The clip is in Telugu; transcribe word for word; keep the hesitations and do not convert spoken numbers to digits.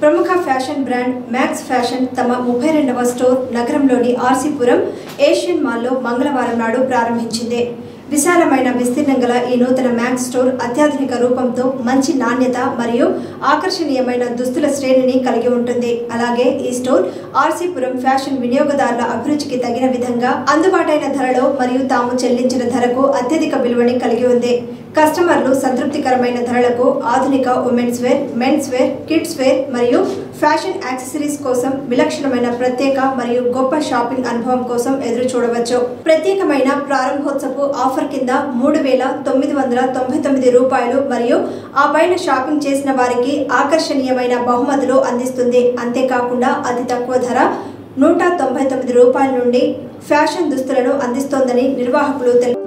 ప్రముఖ ఫ్యాషన్ బ్రాండ్ మ్యాక్స్ ఫ్యాషన్ తమ ముప్పై రెండవ స్టోర్ నగరంలోని ఆర్సీపురం ఏషియన్ మాల్లో మంగళవారం నాడు ప్రారంభించింది. విశాలమైన విస్తీర్ణం గల ఈ నూతన మ్యాక్స్ స్టోర్ అత్యాధునిక రూపంతో మంచి నాణ్యత మరియు ఆకర్షణీయమైన దుస్తుల శ్రేణిని కలిగి ఉంటుంది. అలాగే ఈ స్టోర్ ఆర్సీపురం ఫ్యాషన్ వినియోగదారుల అభిరుచికి తగిన విధంగా అందుబాటైన ధరలో మరియు తాము చెల్లించిన ధరకు అత్యధిక విలువని కలిగి ఉంది. కస్టమర్లు సంతృప్తికరమైన ధరలకు ఆధునిక women's wear, men's wear, kids wear మరియు ఫ్యాషన్ యాక్సెసరీస్ కోసం విలక్షణమైన ప్రత్యేక మరియు గొప్ప షాపింగ్ అనుభవం కోసం ఎదురు చూడవచ్చు. ప్రత్యేకమైన ప్రారంభోత్సవ ఆఫర్ కింద మూడు వేల తొమ్మిది వందల తొంభై తొమ్మిది రూపాయలు మరియు ఆ పైన షాపింగ్ చేసిన వారికి ఆకర్షణీయమైన బహుమతులు అందిస్తుంది. అంతేకాకుండా అతి తక్కువ ధర నూట తొంభై తొమ్మిది రూపాయల నుండి ఫ్యాషన్ దుస్తులను అందిస్తోందని నిర్వాహకులు తెలిపారు.